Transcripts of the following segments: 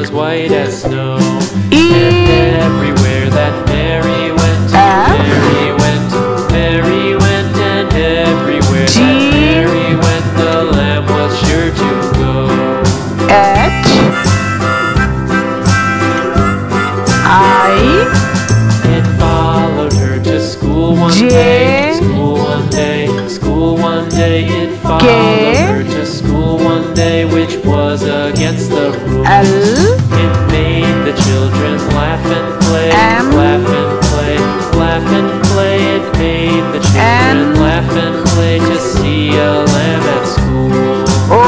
was white as snow. E. And everywhere that Mary went, F. Mary went, Mary went, and everywhere G. that Mary went, the lamb was sure to go. H. I. It followed her to school one J. day, school one day, school one day. It followed her to school one day, which was against the rules. L. It made the children laugh and play, M. laugh and play, laugh and play. It made the children N. laugh and play to see a lamb at school. O.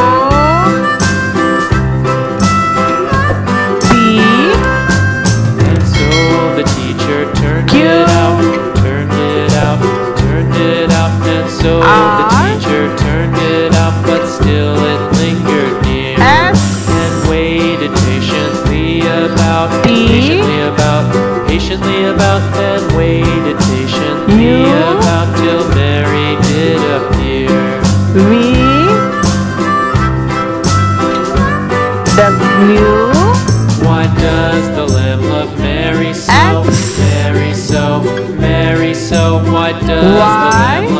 P. And so the teacher turned Q. it out, turned it out, turned it out. And so the R. teacher turned it out, but still it lingered near. S. And waited patiently about, T. patiently about, and waited patiently U. about till Mary did appear. V. W. Why does the lamb love Mary so? X. Mary so, Mary so. Why does the Y. lamb